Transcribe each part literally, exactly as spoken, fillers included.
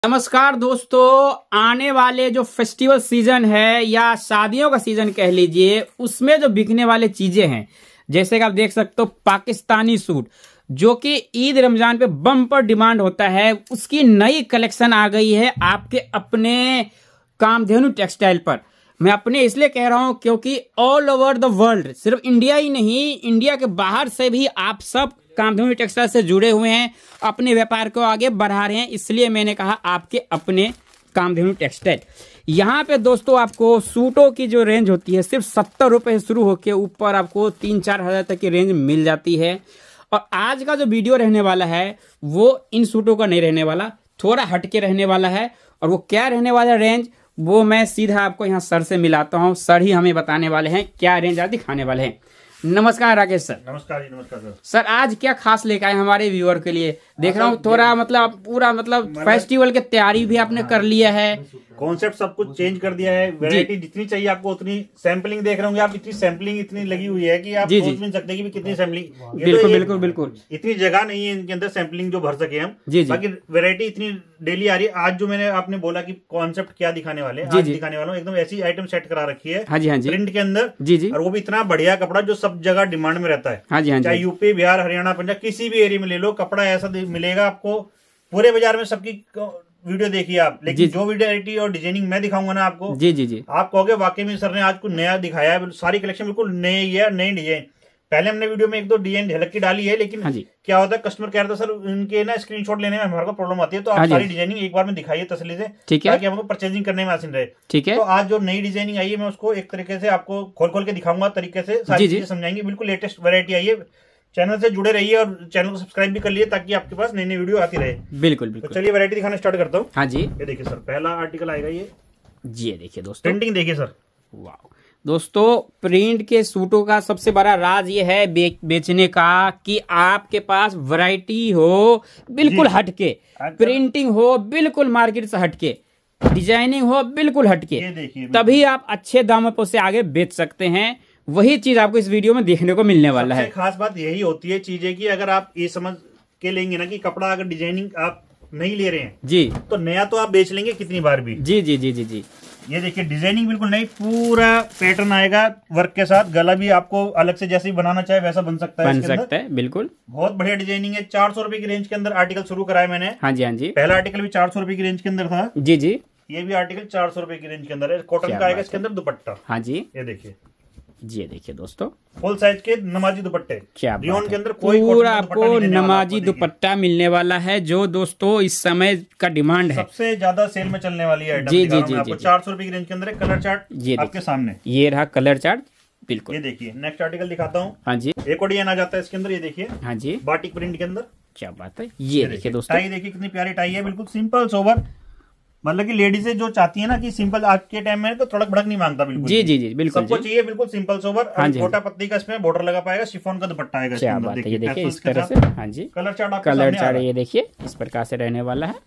नमस्कार दोस्तों, आने वाले जो फेस्टिवल सीजन है या शादियों का सीजन कह लीजिए, उसमें जो बिकने वाले चीजें हैं, जैसे कि आप देख सकते हो पाकिस्तानी सूट जो कि ईद रमजान पे बम्पर डिमांड होता है, उसकी नई कलेक्शन आ गई है आपके अपने कामधेनु टेक्सटाइल पर। मैं अपने इसलिए कह रहा हूं क्योंकि ऑल ओवर द वर्ल्ड, सिर्फ इंडिया ही नहीं, इंडिया के बाहर से भी आप सब कामधेनु टेक्सटाइल से जुड़े हुए हैं, अपने व्यापार को आगे बढ़ा रहे हैं। इसलिए मैंने कहा आपके अपने कामधेनु टेक्सटाइल। यहाँ पे दोस्तों आपको सूटों की जो रेंज होती है सिर्फ सत्तर रुपए से शुरू होकर ऊपर आपको तीन चार हजार तक की रेंज मिल जाती है। और आज का जो वीडियो रहने वाला है वो इन सूटों का नहीं रहने वाला, थोड़ा हटके रहने वाला है। और वो क्या रहने वाला रेंज, वो मैं सीधा आपको यहाँ सर से मिलाता हूँ। सर ही हमें बताने वाले हैं क्या रेंज आज दिखाने वाले हैं। नमस्कार राकेश सर। नमस्कार जी। नमस्कार सर। सर आज क्या खास लेकर आए हमारे व्यूअर के लिए? देख रहा हूँ थोड़ा मतलब पूरा मतलब फेस्टिवल की तैयारी भी आपने कर लिया है, कॉन्सेप्ट सब कुछ चेंज कर दिया है। वैरायटी जितनी चाहिए आपको उतनी, सैम्पलिंग देख रहे होंगे आप, इतनी सैम्पलिंग इतनी लगी हुई है कि आप सोच भी नहीं सकते कि कितनी सैम्पलिंग। बिल्कुल तो बिल्कुल बिल्कुल इतनी जगह नहीं है इनके अंदर सैम्पलिंग जो भर सके हम। जी जी। बाकी वैरायटी इतनी डेली आ रही है। आज जो मैंने आपने बोला कि कॉन्सेप्ट क्या दिखाने वाले, आज दिखाने वाला हूँ एकदम ऐसी आइटम सेट करा रखी है। हाँ जी हाँ जी। प्रिंट के अंदर जी जी। और वो भी इतना बढ़िया कपड़ा जो सब जगह डिमांड में रहता है। हाँ जी हाँ जी। चाहे यूपी, बिहार, हरियाणा, पंजाब, किसी भी एरिया में ले लो, कपड़ा ऐसा मिलेगा आपको। पूरे बाजार में सबकी वीडियो देखिए आप, लेकिन जो वैरायटी और डिजाइनिंग मैं दिखाऊंगा ना आपको, जी जी जी, आप कहोगे वाकई में सर ने आज कुछ नया दिखाया है। सारी कलेक्शन बिल्कुल नई है, नई डिजाइन। पहले हमने वीडियो में एक दो डिजाइन झलक की डाली है, लेकिन हाँ क्या होता है कस्टमर कह रहा था सर इनके ना स्क्रीनशॉट लेने में हमारे को प्रॉब्लम आती है, तो आप सारी डिजाइनिंग एक बार में दिखाइए तसल्ली से, ताकि हमको परचेजिंग करने में आसान रहे। ठीक है। तो आज जो नई डिजाइनिंग आई है मैं उसको एक तरीके से आपको खोल खोल के दिखाऊंगा, तरीके से सारी चीजें समझाएंगे। बिल्कुल लेटेस्ट वैरायटी आई है। चैनल से जुड़े रहिए और चैनल को सब्सक्राइब भी कर लिए ताकि आपके पास नई नई वीडियो आती रहे। बिल्कुल बिल्कुल। तो चलिए वैरायटी दिखाना स्टार्ट करता हूँ। हाँ जी। ये देखिए सर, पहला आर्टिकल आएगा ये जी। ये देखिए दोस्तों, प्रिंटिंग देखिए सर। वाह दोस्तों, प्रिंट के सूटों का सबसे बड़ा राज ये है बे, बेचने का कि आपके पास वैरायटी हो बिल्कुल हटके, प्रिंटिंग हो बिल्कुल मार्केट से हटके, डिजाइनिंग हो बिल्कुल हटके, तभी आप अच्छे दामों पर से आगे बेच सकते हैं। वही चीज आपको इस वीडियो में देखने को मिलने वाला है। खास बात यही होती है चीजें की, अगर आप ये समझ के लेंगे ना कि कपड़ा अगर डिजाइनिंग आप नहीं ले रहे हैं जी, तो नया तो आप बेच लेंगे कितनी बार भी। जी जी जी जी जी। ये देखिए डिजाइनिंग बिल्कुल नई, पूरा पैटर्न आएगा वर्क के साथ। गला भी आपको अलग से जैसे ही बनाना चाहे वैसा बन सकता है, बन सकता है बिल्कुल। बहुत बढ़िया डिजाइनिंग है। चार सौ रुपए की रेंज के अंदर आर्टिकल शुरू कराया मैंने। हाँ जी हाँ जी। पहला आर्टिकल भी चार सौ रुपए की रेंज के अंदर था। जी जी। ये भी आर्टिकल चार सौ रुपए की रेंज के अंदर है। कॉटन का आएगा इसके अंदर दुपट्टा। हाँ जी। ये देखिए जी, ये देखिए दोस्तों फुल साइज के नमाजी दुपट्टे। क्या रियोन के अंदर कोई पूरा आपको नमाजी दुपट्टा मिलने वाला है, जो दोस्तों इस समय का डिमांड है, सबसे ज्यादा सेल में चलने वाली है। जी जी जी जी। चार सौ रुपए की रेंज के अंदर कलर चार्ट ये आपके सामने, ये रहा कलर चार्ट बिल्कुल। ये देखिए नेक्स्ट आर्टिकल दिखाता हूँ। हाँ जी। एक और डिजाइन आ जाता है इसके अंदर, ये देखिए। हाँ जी। बाटिक प्रिंट के अंदर। क्या बात है। ये देखिए दोस्तों, टाई देखिए कितनी प्यारी टाई है, बिल्कुल सिंपल सोबर। मतलब कि लेडीजें जो चाहती है ना कि सिंपल, आज के टाइम में तो थड़क भड़क नहीं मांगता बिल्कुल। जी जी जी बिल्कुल। सबको चाहिए बिल्कुल सिंपल सोबर। हाँ छोटा पत्ती का इसमें बॉर्डर लगा पाएगा, शिफॉन का दुपट्टा आएगा। क्या बात है। ये देखिए इस तरह से। हाँ जी। कलर चार्ट कलर चार्ट ये देखिए इस प्रकार से रहने वाला है।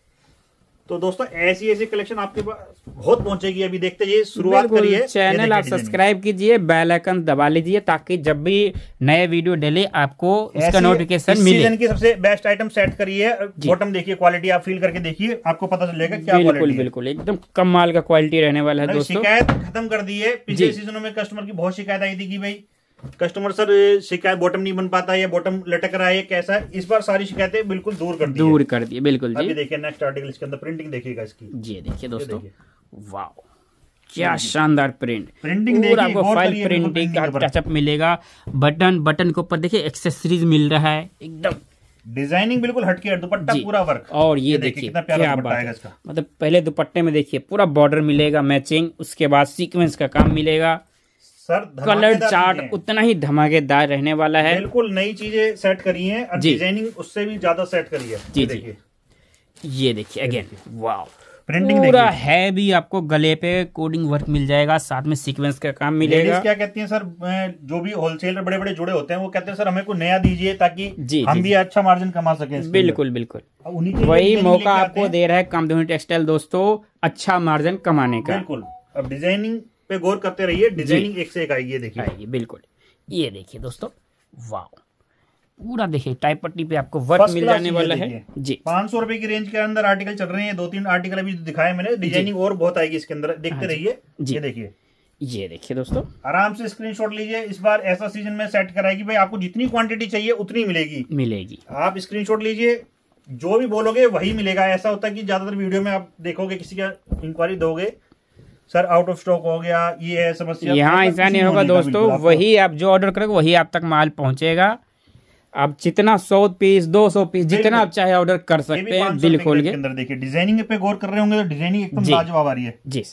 तो दोस्तों ऐसी ऐसी कलेक्शन आपके पास बहुत पहुंचेगी। अभी देखते जाइए, शुरुआत करिए। चैनल आप सब्सक्राइब कीजिए, बेल आइकन दबा लीजिए ताकि जब भी नए वीडियो डले आपको उसका नोटिफिकेशन मिले। सीजन की सबसे बेस्ट आइटम सेट करिए। बॉटम देखिए, क्वालिटी आप फील करके देखिए, आपको पता चलेगा क्या बिल्कुल बिल्कुल बिल्कुल एकदम कमाल का क्वालिटी रहने वाला है दोस्तों। शिकायत खत्म कर दी है। पिछले सीजनों में कस्टमर की बहुत शिकायत आई थी कि भाई कस्टमर सर शिकायत बॉटम नहीं बन पाता है, बॉटम लटक रहा है, कैसा है। इस बार सारी शिकायतें बिल्कुल दूर कर दी दूर कर दी बिल्कुल जी। अभी देखिए नेक्स्ट आर्टिकल, इसके अंदर प्रिंटिंग देखिएगा इसकी। जी देखिए दोस्तों, वाह क्या शानदार प्रिंट। प्रिंटिंग पूरा आपको फाइल प्रिंटिंग का टचअप मिलेगा। बटन बटन के ऊपर देखिए एक्सेसरीज मिल रहा है, एकदम डिजाइनिंग बिल्कुल हटके, दुपट्टा पूरा वर्क। और ये देखिए क्या बात है, मतलब पहले दुपट्टे में देखिए पूरा बॉर्डर मिलेगा मैचिंग, उसके बाद सीक्वेंस का काम मिलेगा। सर कलर चार्ट उतना ही धमाकेदार रहने वाला है। बिल्कुल नई चीजें सेट करी हैं और डिजाइनिंग उससे भी ज्यादा सेट करी है। जी जी। ये देखिए अगेन वाह, प्रिंटिंग पूरा है भी आपको गले पे कोडिंग वर्क मिल जाएगा, साथ में सीक्वेंस का काम मिलेगा। क्या कहती हैं सर, जो भी होलसेलर बड़े बड़े जुड़े होते हैं वो कहते हैं सर हमें को नया दीजिए ताकि हम भी अच्छा मार्जिन कमा सके। बिल्कुल बिल्कुल, वही मौका आपको दे रहा है कामधेनु टेक्सटाइल दोस्तों, अच्छा मार्जिन कमाने का। बिल्कुल। अब डिजाइनिंग पे गौर करते रहिए, डिजाइनिंग एक से एक आएगी। ये देखिए आएगी बिल्कुल। ये देखिए दोस्तों वाह, पूरा देखिए टाइप पट्टी पे आपको वर्क मिल जाने वाला है जी। पाँच सौ रुपए की रेंज के अंदर आर्टिकल चल रहे हैं, दो तीन आर्टिकल अभी दिखाए मैंने, डिजाइनिंग और बहुत आएगी इसके अंदर, देखते रहिए। ये देखिए, ये देखिए दोस्तों, आराम से स्क्रीनशॉट लीजिए। इस बार ऐसा सीजन में सेट कराएगी भाई, आपको जितनी क्वांटिटी चाहिए उतनी मिलेगी मिलेगी आप स्क्रीनशॉट लीजिए, जो भी बोलोगे वही मिलेगा। ऐसा होता है कि ज्यादातर वीडियो में आप देखोगे किसी का इंक्वायरी दोगे, सर आउट ऑफ स्टॉक हो गया, ये है समस्या। यहाँ ऐसा नहीं होगा दोस्तों, वही आप जो ऑर्डर करोगे वही आप तक माल पहुंचेगा। आप जितना सौ पीस दो सौ पीस जितना आप चाहे ऑर्डर कर सकते हैं। दिल खोल के अंदर देखिए, डिजाइनिंग पे गौर कर रहे होंगे तो डिजाइनिंग एकदम लाजवाब आ रही है जी।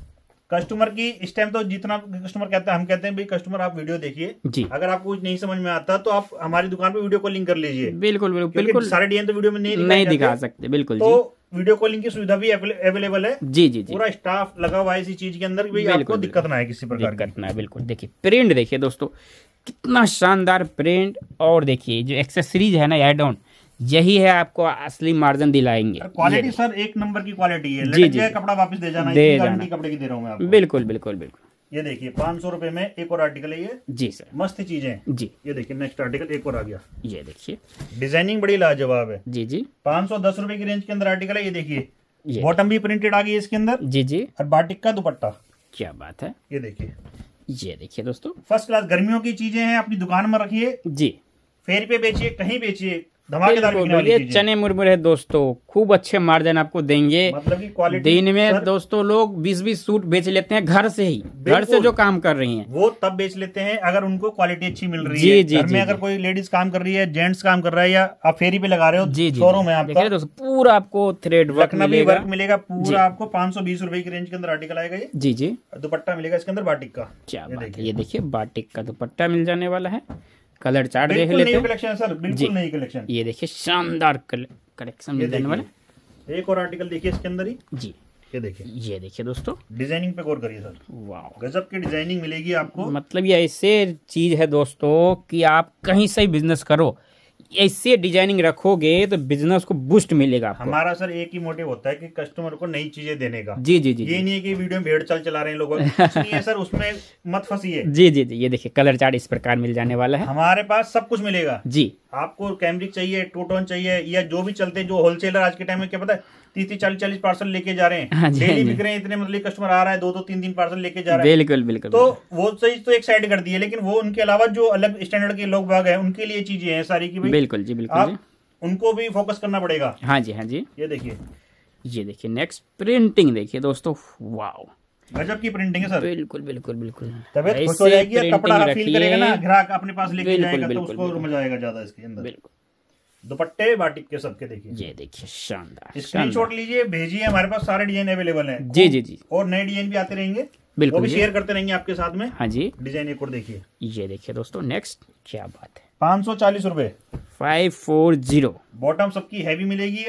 कस्टमर की इस टाइम तो जितना कस्टमर कहता है, हम कहते हैं भाई कस्टमर आप वीडियो देखिए जी, अगर आपको कुछ नहीं समझ में आता तो आप हमारी दुकान पे वीडियो कॉलिंग कर लीजिए। बिल्कुल बिल्कुल बिल्कुल, सारे डिजाइन तो वीडियो में नहीं नहीं दिखा सकते। बिल्कुल तो वीडियो कॉलिंग की सुविधा भी अवेलेबल है जी जी जी। पूरा स्टाफ लगा हुआ है इसी चीज के अंदर, भी आपको दिक्कत ना है किसी प्रकार दिक्कत ना है। बिल्कुल देखिए प्रिंट देखिए दोस्तों, कितना शानदार प्रिंट, और देखिए जो एक्सेसरीज है ना एड ऑन, यही है आपको असली मार्जिन दिलाएंगे। क्वालिटी सर एक नंबर की क्वालिटी है, जी जी, कपड़ा वापस दे जाना, दे जाना, कपड़े की दे रहा हूँ मैं आपको। बिल्कुल बिल्कुल बिल्कुल। ये देखिए पाँच सौ रुपए में एक और आर्टिकल है ये जी सर, मस्त चीजें जी। ये देखिए नेक्स्ट आर्टिकल एक और आ गया, ये देखिए डिजाइनिंग बड़ी लाजवाब है जी जी। पाँच सौ दस रुपए की रेंज के अंदर आर्टिकल है। ये देखिए बॉटम भी प्रिंटेड आ गई है इसके अंदर जी जी, और बाटिक का दुपट्टा, क्या बात है। ये देखिए, ये देखिए दोस्तों, फर्स्ट क्लास गर्मियों की चीजें हैं, अपनी दुकान में रखिए जी, फेरी पे बेचिए, कहीं बेचिए, धमाकेदार ये चने मुरमुरे दोस्तों खूब अच्छे मार्जिन आपको देंगे। मतलब की क्वालिटी दिन में दोस्तों लोग बीस बीस सूट बेच लेते हैं घर से ही, घर से जो काम कर रही हैं वो तब बेच लेते हैं अगर उनको क्वालिटी अच्छी मिल रही है। घर में अगर कोई लेडीज काम कर रही है, जेंट्स काम कर रहा है, या आप फेरी पे लगा रहे हो जी शोरूम है आपका, दोस्तों पूरा आपको थ्रेड वर्क मिलेगा, मिलेगा पूरा आपको पाँच सौ बीस रुपए की रेंज के अंदर आर्टिकल आएगा ये जी जी। दुपट्टा मिलेगा इसके अंदर बाटिक का, क्या बात है। ये देखिए बाटिक का दुपट्टा मिल जाने वाला है, कलर चार्ट देख लेते हैं। कलेक्शन सर बिल्कुल नई कलेक्शन, ये देखिए शानदार कलेक्शन मिल जाने वाला। एक और आर्टिकल देखिए इसके अंदर ही जी, ये देखिए, ये देखिए दोस्तों, डिजाइनिंग पे गौर करिए सर, वाह गजब की डिजाइनिंग मिलेगी आपको। मतलब ये ऐसे चीज है दोस्तों कि आप कहीं से बिजनेस करो, ऐसे डिजाइनिंग रखोगे तो बिजनेस को बूस्ट मिलेगा आपको। हमारा सर एक ही मोटिव होता है कि कस्टमर को नई चीजें देने का जी जी जी। ये नहीं है कि वीडियो में भेड़ चाल चला रहे हैं लोग, है सर उसमें मत फंसिए जी जी जी। ये देखिए कलर चार्ट इस प्रकार मिल जाने वाला है, हमारे पास सब कुछ मिलेगा जी। आपको कैमरिक चाहिए, टू टोन चाहिए, या जो भी चलते हैं, जो होलसेलर आज के टाइम में क्या पता है तीस तीस चालीस चालीस पार्सल लेके जा रहे हैं, डेली बिक रहे हैं इतने, मतलब कस्टमर आ रहा है दो दो तीन तीन पार्सल लेके जा रहा है। बिल्कुल बिल्कुल, तो वो चीज तो एक साइड कर दी है, लेकिन वो उनके अलावा जो अलग स्टैंडर्ड के लोग बाग हैं उनके लिए चीजें हैं सारी की। बिल्कुल जी बिल्कुल, आप उनको भी फोकस करना पड़ेगा। हाँ जी हाँ जी। ये देखिए, ये देखिए नेक्स्ट प्रिंटिंग देखिए दोस्तों, वाओ गजब की प्रिंटिंग है सर। बिल्कुल बिल्कुल बिल्कुल, तबियत खुश हो जाएगी, कपड़ा फील करेगा ना ग्राहक अपने पास लेके जाएगा तो उसको मजा आएगा ज्यादा इसके अंदर। बिल्कुल, दुपट्टे बाटिक के सबके देखिए, ये देखिए शानदार, स्क्रीनशॉट लीजिए भेजिए, हमारे पास सारे डिजाइन अवेलेबल हैं जी जी जी, और नए डिजाइन भी आते रहेंगे, बिल्कुल वो भी शेयर करते रहेंगे आपके साथ में। हाँ जी, डिजाइन एक और देखिए, ये देखिए दोस्तों नेक्स्ट, क्या बात है, पाँच सौ चालीस रुपए फाइव फोर जीरो, बॉटम सबकी हैवी मिलेगी,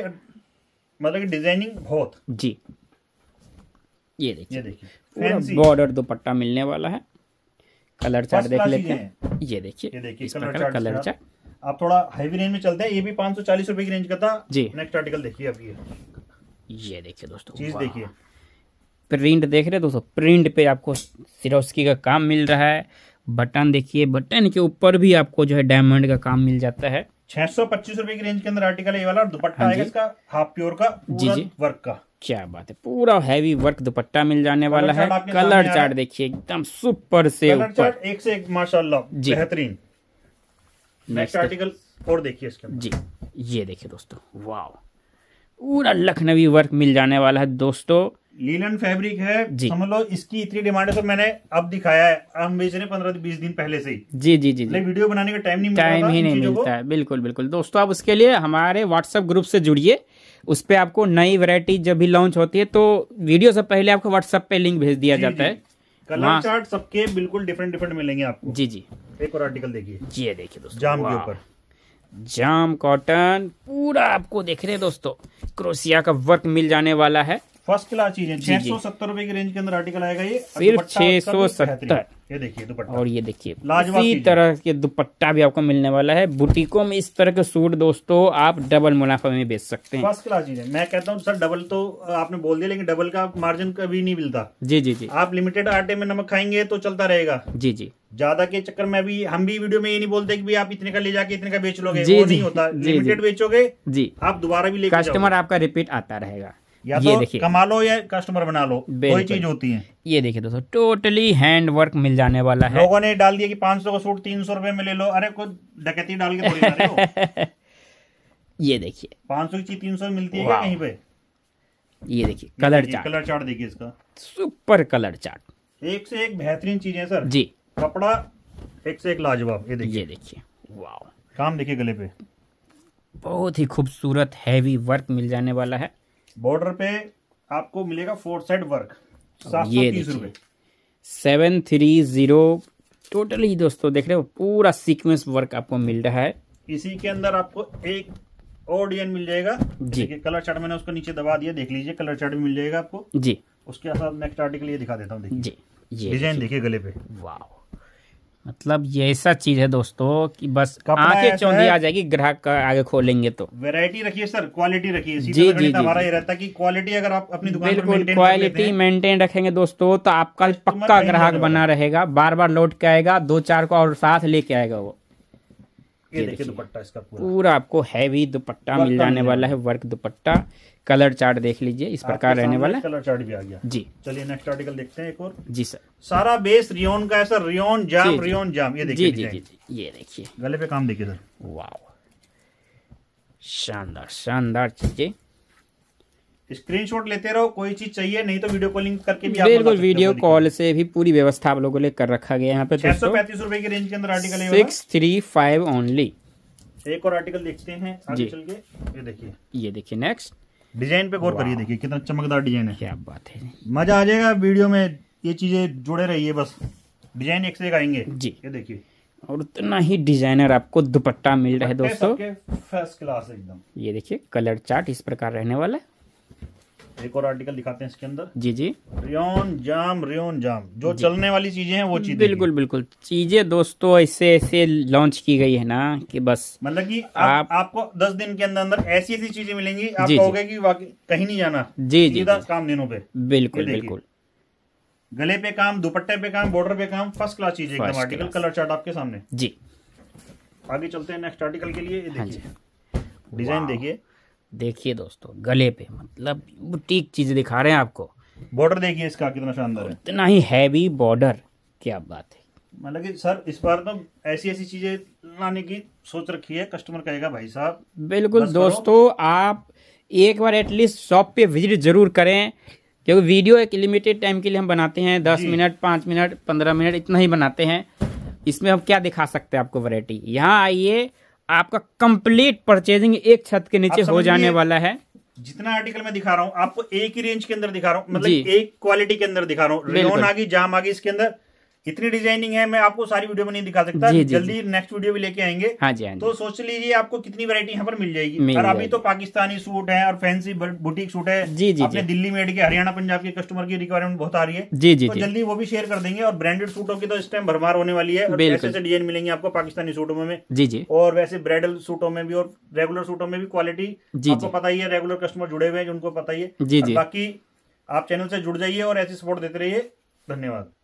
मतलब की डिजाइनिंग बहुत जी। ये देखिए, ये देखिए बॉर्डर दुपट्टा मिलने वाला है, कलर चार्ट देख लेते हैं। ये देखिए, ये देखिए कलर चार्ट, आप थोड़ा हैवी रेंज में चलते हैं, ये भी पाँच सौ चालीस रुपए की रेंज का था जी। नेक्स्ट आर्टिकल देखिए आप, ये ये देखिए दोस्तों चीज देखिए, प्रिंट देख रहे हैं दोस्तों, प्रिंट पे आपको सिरोस्की का काम मिल रहा है, बटन देखिए, बटन के ऊपर भी आपको जो है डायमंड का काम मिल जाता है। छह सौ पच्चीस रुपए की रेंज के अंदर आर्टिकल है ये वाला, दुपट्टा आएगा इसका हाफ प्योर का जी जी वर्क का, क्या बात है, पूरा हैवी वर्क दुपट्टा मिल जाने वाला है। कलर चार्ट देखिए एकदम सुपर से ऊपर, एक से एक माशाल्लाह बेहतरीन। नेक्स्ट आर्टिकल और देखिए इसके अंदर जी, ये देखिए दोस्तों, वाव पूरा लखनवी वर्क मिल जाने वाला है दोस्तों, लीलन फैब्रिक है समझ लो। इसकी इतनी डिमांड है तो मैंने अब दिखाया है, हम बेच रहे पंद्रह बीस दिन पहले से ही जी जी जी, वीडियो बनाने का टाइम नहीं टाइम ही नहीं मिलता है। बिल्कुल बिल्कुल दोस्तों, आप उसके लिए हमारे व्हाट्सएप ग्रुप से जुड़िए, उस पे आपको नई वैरायटी जब भी लॉन्च होती है तो वीडियो से पहले आपको व्हाट्सएप पे लिंक भेज दिया जाता है। कलर चार्ट सबके बिल्कुल डिफरेंट डिफरेंट मिलेंगे आपको जी जी। एक और आर्टिकल देखिए, ये देखिए दोस्तों, जाम के ऊपर, जाम कॉटन पूरा आपको देख रहे हैं दोस्तों, क्रोशिया का वर्क मिल जाने वाला है, फर्स्ट क्लास चीज है। छह सौ सत्तर रुपए की रेंज के अंदर आर्टिकल आएगा ये, सिर्फ छह सौ सत्तर। ये देखिए दुपट्टा, और ये देखिए इसी तरह के दुपट्टा भी आपको मिलने वाला है। बुटीकों में इस तरह के सूट दोस्तों आप डबल मुनाफा में बेच सकते हैं। फर्स्ट क्लास चीज है। मैं कहता हूँ सर डबल तो आपने बोल दिया, लेकिन डबल का मार्जिन कभी नहीं मिलता। जी जी जी। आप लिमिटेड आटे में नमक खाएंगे तो चलता रहेगा। जी जी। ज्यादा के चक्कर में भी हम भी वीडियो में ये नहीं बोलते कि भी आप इतने का ले जाके इतने का बेच लोगे, वो नहीं होता। लिमिटेड बेचोगे जी, आप दोबारा भी लेके कस्टमर आपका रिपीट आता रहेगा। या ये तो देखिए कमा लो या कस्टमर बना लो, कोई चीज होती है। ये देखिए दोस्तों टोटली हैंड वर्क मिल जाने वाला है। लोगों ने डाल दिया कि पाँच सौ का सूट तीन सौ रुपए में ले लो, अरे कोई डकैती डाल के थोड़ी ना रहे हो। ये देखिए पाँच सौ की चीज तीन सौ मिलती है क्या कहीं पे? ये देखिए कलर चार्ट, कलर चार्ट देखिए इसका, सुपर कलर चार्ट, एक से एक बेहतरीन चीज है सर जी। कपड़ा एक से एक लाजवाब। ये देखिए, ये देखिए वाह, काम देखिए गले पे, बहुत ही खूबसूरत हैवी वर्क मिल जाने वाला है। बॉर्डर पे आपको मिलेगा फोर साइड वर्क, सात सौ तीस रुपए, सेवन थ्री जीरो टोटली दोस्तों देख रहे हो पूरा सीक्वेंस वर्क आपको मिल रहा है। इसी के अंदर आपको एक और डिजाइन मिल जाएगा जी। कलर चार्ट मैंने उसको नीचे दबा दिया, देख लीजिए कलर चार्ट भी मिल जाएगा आपको जी। उसके साथ नेक्स्ट आर्टिकल ये दिखा देता हूँ जी। ये डिजाइन देखिए गले पे, वाह, मतलब ये ऐसा चीज है दोस्तों कि बस आंखें चौंधी आ जाएगी ग्राहक का आगे खोलेंगे तो। वैरायटी रखिए सर, क्वालिटी रखिए। जी जी जी। हमारा ये रहता है कि क्वालिटी अगर आप अपनी दुकान पर मेंटेन क्वालिटी मेंटेन रखेंगे दोस्तों तो आपका पक्का ग्राहक बना रहेगा, बार बार लौट के आएगा, दो चार को और साथ लेके आएगा वो। ये देखिए दुपट्टा इसका पूरा, पूरा आपको हैवी दुपट्टा मिल जाने वाला है, वर्क दुपट्टा। कलर चार्ट देख लीजिए इस प्रकार रहने वाला है। कलर चार्ट भी आ गया जी। चलिए नेक्स्ट आर्टिकल देखते हैं एक और जी सर। सारा बेस रियोन का है सर, रियोन जाम, रियोन जाम। ये देखिए जी जी जी, ये देखिए गले पे काम देखिए सर, वाह, शानदार शानदार चीजें। स्क्रीनशॉट लेते रहो, कोई चीज चाहिए नहीं तो वीडियो कॉलिंग करके भी बिल्कुल, वीडियो कॉल से भी पूरी व्यवस्था आप लोगों ने कर रखा गया यहाँ पे। छह सौ पैंतीस रुपए की रेंज के अंदर आर्टिकल है, सिक्स थ्री फाइव ओनली। एक और आर्टिकल देखते हैं आगे चल के। ये देखिए, ये देखिए नेक्स्ट डिजाइन पे गौर करिए, देखिए कितना चमकदार डिजाइन है। क्या बात है, मजा आ जाएगा वीडियो में, ये चीजें जुड़े रहिए बस, डिजाइन एक से एक आएंगे जी। ये देखिए, और उतना ही डिजाइनर आपको दुपट्टा मिल रहा है दोस्तों, फर्स्ट क्लास एकदम। ये देखिए कलर चार्ट इस प्रकार रहने वाला है। एक और आर्टिकल दिखाते हैं इसके अंदर जी जी। रियोन जाम, रियोन जाम, जो चलने वाली चीजें हैं वो चीजें, बिल्कुल बिल्कुल चीजें दोस्तों ऐसे ऐसे लॉन्च की गई है ना कि बस मतलब कि आप, आप आपको दस दिन के अंदर अंदर ऐसी ऐसी चीजें मिलेंगी, आप कहोगे कि वाकई कहीं नहीं जाना जी जी, जी काम दिनों पे। बिल्कुल बिल्कुल, गले पे काम, दुपट्टे पे काम, बॉर्डर पे काम, फर्स्ट क्लास चीज एकदम। आर्टिकल कलर चार्ट आपके सामने जी। आगे चलते हैं नेक्स्ट आर्टिकल के लिए। देखिए डिजाइन देखिए, देखिए दोस्तों गले पे मतलब बुटीक चीज दिखा रहे हैं आपको। बॉर्डर देखिए इसका कितना शानदार है, इतना ही हैवी बॉर्डर, क्या बात है। मतलब कि सर इस बार तो ऐसी ऐसी चीजें लाने की सोच रखी है, कस्टमर कहेगा भाई साहब। बिल्कुल दोस्तों, आप एक बार एटलीस्ट शॉप पे विजिट जरूर करें, क्योंकि वीडियो एक लिमिटेड टाइम के लिए हम बनाते हैं, दस मिनट पाँच मिनट पंद्रह मिनट इतना ही बनाते हैं। इसमें हम क्या दिखा सकते हैं आपको वैरायटी। यहाँ आइए, आपका कंप्लीट परचेजिंग एक छत के नीचे हो जाने वाला है। जितना आर्टिकल मैं दिखा रहा हूँ आपको एक ही रेंज के अंदर दिखा रहा हूँ, मतलब एक क्वालिटी के अंदर दिखा रहा हूँ। रियोन आ गई, जाम आ गई, इसके अंदर इतनी डिजाइनिंग है, मैं आपको सारी वीडियो में नहीं दिखा सकता। जी, जल्दी नेक्स्ट वीडियो भी लेके आएंगे। हाँ जी, हाँ जी। तो सोच लीजिए आपको कितनी वैरायटी यहाँ पर मिल जाएगी। और अभी तो पाकिस्तानी सूट है और फैंसी बुटीक सूट है जी जी, अपने दिल्ली मेड के, हरियाणा पंजाब के कस्टमर की रिक्वायरमेंट बहुत आ रही है जी जी, तो जल्दी वो भी शेयर कर देंगे। और ब्रांडेड सूटों की तो इस टाइम भरमार होने वाली है, ऐसे ऐसे डिजाइन मिलेंगे आपको पाकिस्तानी सूटों में जी जी, और वैसे ब्राइडल सूटों में भी और रेगुलर सूटों में भी क्वालिटी आपको पता ही है। रेगुलर कस्टमर जुड़े हुए हैं जिनको पता ही है जी जी। बाकी आप चैनल से जुड़ जाइए और ऐसी सपोर्ट देते रहिए। धन्यवाद।